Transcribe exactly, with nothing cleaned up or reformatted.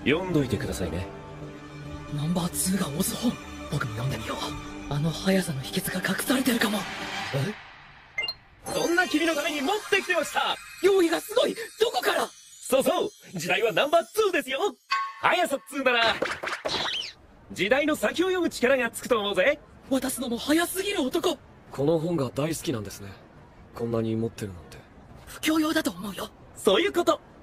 読んどいてくださいね。 ナンバーツーが押す本、僕も読んでみよう。あの速さの秘訣が隠されてるかも。 え、そんな君のために持ってきてました。 用意がすごい。どこから？ そうそう、時代はナンバーツーですよ。速さっつうなら時代の先を読む力がつくと思うぜ。 渡すのも速すぎる男。 この本が大好きなんですね。こんなに持ってるなんて。 布教用だと思うよ。 そういうこと。